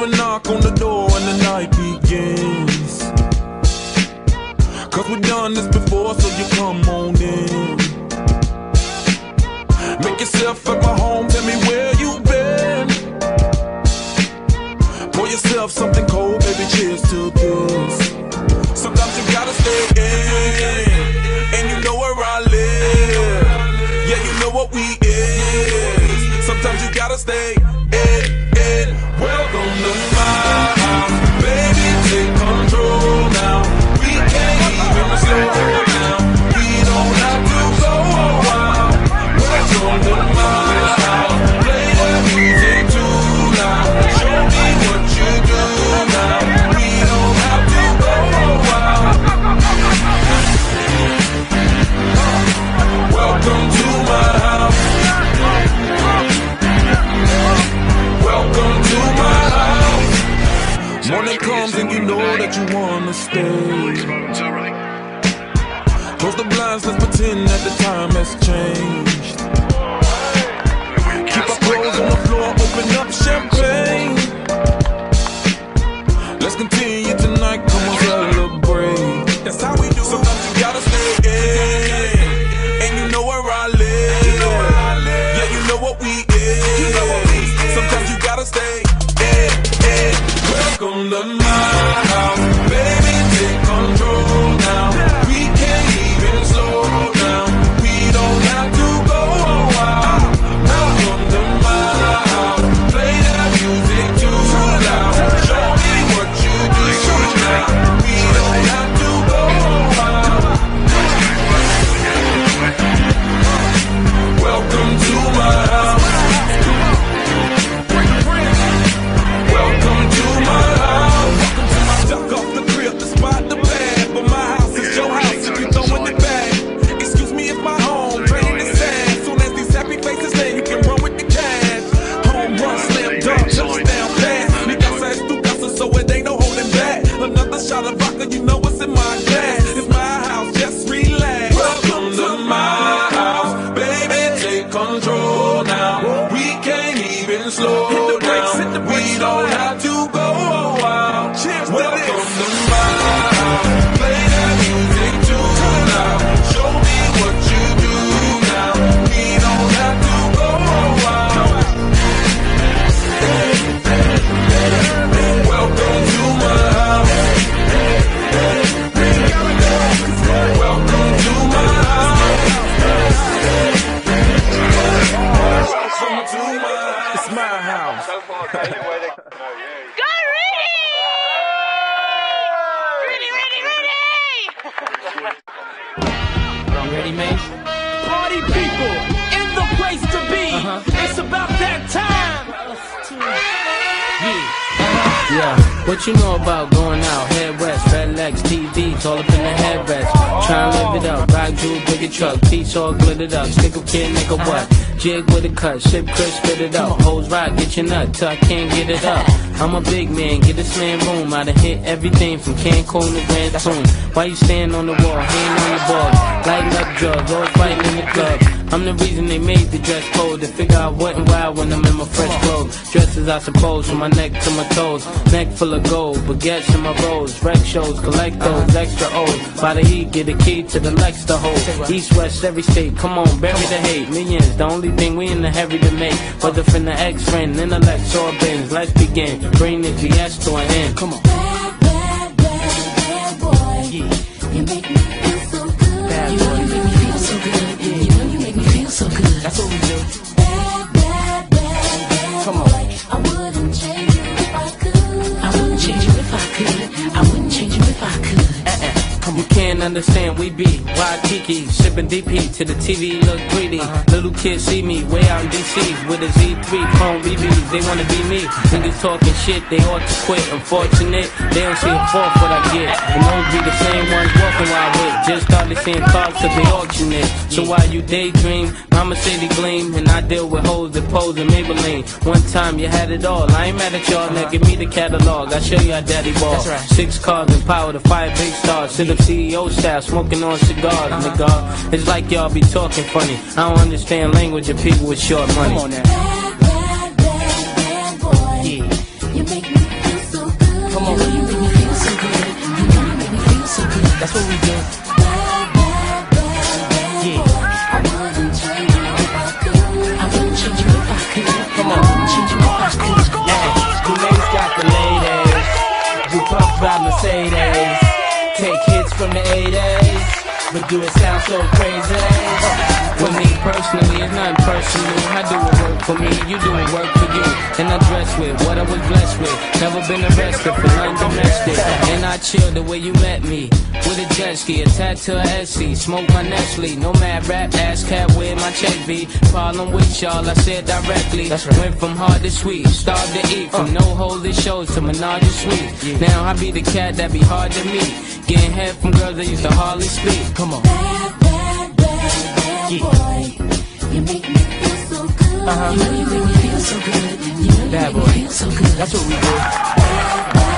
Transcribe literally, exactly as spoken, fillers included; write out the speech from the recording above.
a knock on the door and the night begins. Cause we've done this before, so you come on in. Make yourself at my home, tell me where you been. Pour yourself something cold, baby, cheers to this. Sometimes you gotta stay in, and you know where I live. Yeah, you know what we is. Sometimes you gotta stay in, in. Welcome to my house, baby, take control now. We can't even slow down. We don't have to go a while. Welcome to my house, play the music too loud. Show me what you do now. We don't have to go a while. Welcome to my house. Welcome to my house. Morning comes and you know that you wanna stay. Close the blinds, let's pretend that the time has changed. Keep our clothes on the floor, open up champagne. Let's continue tonight, come on, celebrate. That's how we do. Sometimes you gotta stay in, and you know where I live. Yeah, you know what we is. Sometimes you gotta stay in, in. Welcome to my house, baby, take control now. We can't even slow down. We don't have to go a while. Welcome to my house, play that music too loud. Show me what you do now. We don't have to go a while. Welcome to my house. Welcome to my house. Duck off the crib to spot the bag, but my house is your house if you throwing it back. Excuse me if my home draining the sand. Soon as these happy faces land, you can run with the cash. Home run, slam dunk, touchdown pass. Mi casa es tu casa, so it ain't no holding back. Another shot of vodka, you know what's in my glass. It's my house, just relax. Welcome to my house, baby, take control now. We can't even slow down. We don't have to go a while. Welcome to my house, play that music too loud. Show me what you do now. We don't have to go a while. Welcome to my house. Welcome to my house. Welcome to my house. It's my house. Go Rudy! Rudy, Rudy, Rudy! You ready, man? Party people in the place to be. Uh-huh. It's about that time. Yeah. Yeah, what you know about going out? Head west, red legs, T Vs, all up in the headrest. Try and live it up, rock jewel, bigger truck, piece all glittered up. Stick a kid, nigga, what? Jig with a cut, ship crisp, spit it up. Hoes rock, get your nut till I can't get it up. I'm a big man, get this man room. I done hit everything from Cancun to Grand Tune. Why you stand on the wall, hand on your ball? Lighting up drugs, always fighting in the club. I'm the reason they made the dress code. To figure out what and why when I'm in my fresh clothes. Dresses, I suppose, from my neck to my toes. Neck full of gold, baguettes in my rolls. Rec shows, collect those, extra O's. By the heat, get a key to the Lex to hold. East, west, every state, come on, bury the hate. Millions, the only thing we in the heavy to make. Whether from the ex-friend, intellect, or bins. Let's begin, bring the G S to an end. Come on. Bad, bad, bad, bad boy. Yeah. You make me feel so good. Bad you boy. know you make me feel so good. Yeah. You know you make me feel so good. That's what we do. Bad, bad, bad, bad Come on. boy. I wouldn't change you if I could. I wouldn't change you if I could. I wouldn't change you if I could. Uh-uh. You can't understand, we be wild Kiki, shipping D P to the T V, look greedy. Uh-huh. Little kids see me way out in D C with a Z three, chrome B Bs, they wanna be me. Niggas talking shit, they ought to quit. Unfortunate, they don't see a fourth what I get. And those be the same ones walking while I with. Just started seeing cars cause they auction it. So while you daydream, I'ma say they gleam. And I deal with hoes that pose in Maybelline. One time you had it all, I ain't mad at y'all, now give me the catalog. I show you how daddy ball. Right. Six cars and power to five big stars. Sit up C E O style, smoking on cigars, nigga. It's like y'all be talking funny. I don't understand language of people with short money. Bad, bad, bad, bad boy. Yeah. You make me Mercedes. Take hits from the eighties, but do it sound so crazy? For me personally, it's not personal. I do it work for me, you do it work for you. And I dress with what I was blessed with. Never been arrested for nothing domestic. And I chill the way you met me, with a jet ski attached to a S C. Smoke my Nestle, no mad rap, ass cat with my check V. Problem with y'all, I said directly. Right. Went from hard to sweet, starved to eat. From uh. no holy shows to menage a suite. Yeah. Now I be the cat that be hard to meet. Getting head from girls that used to hardly speak. Come on. Bad, bad, bad, bad yeah. boy. You make me feel so good. Uh-huh. You know you make me feel so good. You know you bad make boy. me feel so good. That's what we do. Bad, bad,